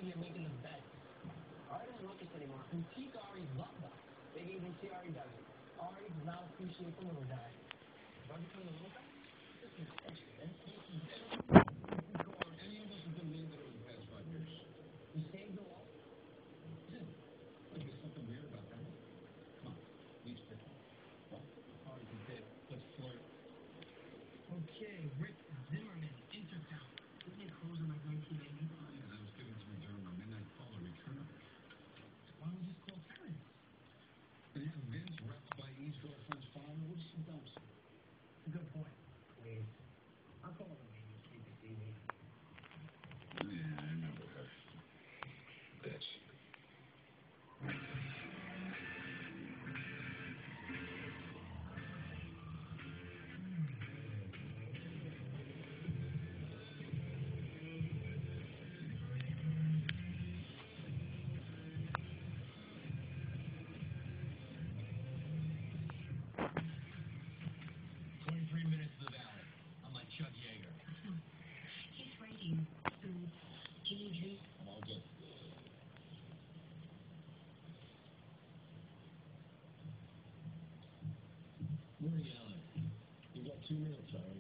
you're making the bets. Ari doesn't look this anymore. Boutique Ari love that. Big agency Ari doesn't. Ari does not appreciate the little guy. If I become the little guy, this is extra, man. Any of us have been named over the past 5 years. You saved the wall. Yeah. Like, there's something weird about that. Come on, each pick. Well, Ari can pick. Let's flirt. Okay, Rick Zimmerman, Intertown. Didn't they close in like 1980? Yeah, that was given to me during our midnight caller return. Why don't we just call Terrence? And have Vince wrecked by E's girlfriend's father? What's some dumb stuff? Good point. Please. I'll call him maybe. Keep it easy. Yeah, I remember her. Bitch. 23 minutes to the valley. I'm like Chuck Yeager. He's waiting. Can you juice? I'm all good. Morning, Alan. You got 2 minutes, Ari.